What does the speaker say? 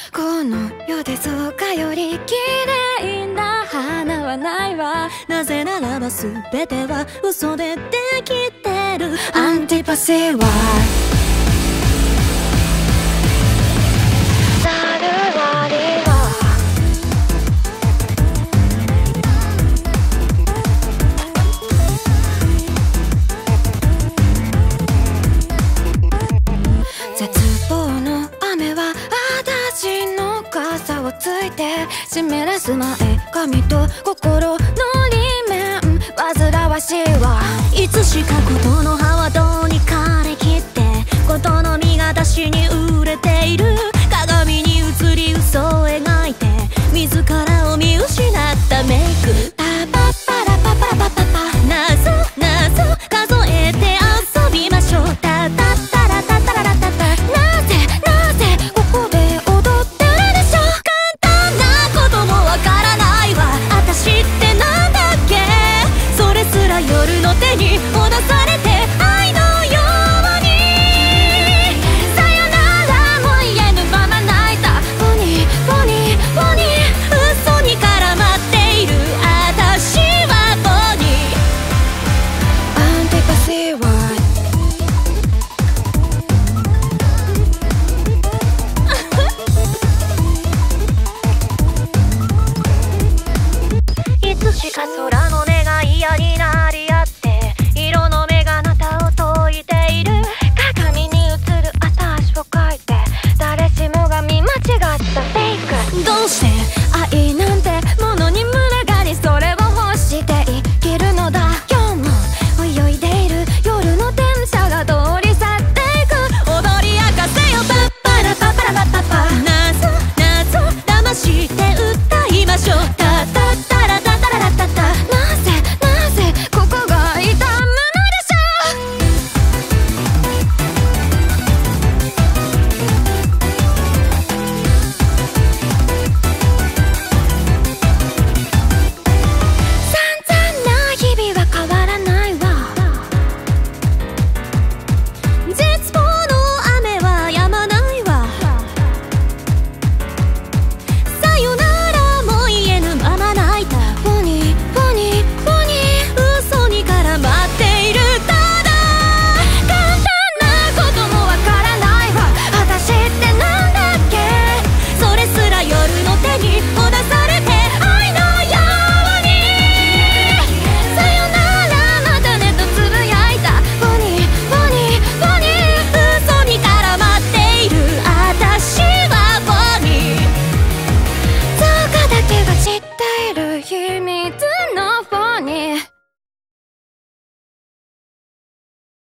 この世でそうかより綺麗な花はないわ。 なぜならば全ては嘘でできてる。 アンティパシーはサルワリは絶望の雨は私の傘をついて湿らす前髪と心の裏面煩わしいわ。 いつしかことの葉はどうに枯れきってことの実が出しに売れている。鏡に映り嘘を描いて自らを見失ったメイク。 パパパラパパラパパパ謎謎数えて遊びましょう。タタタラタタララタタ。 なぜここで踊ってるでしょ。 簡単なこともわからないわ。私ってなんだっけ。それすら夜の手に脅されて愛のようにさよならも言えぬまま泣いた。ポニーポニーポニー嘘に絡まっている私はポニー。 アンティパシーはいつしか空の音が嫌になり合って色の目があなたを解いている。 鏡に映る私を描いて誰しもが見間違ったフェイク。 どうして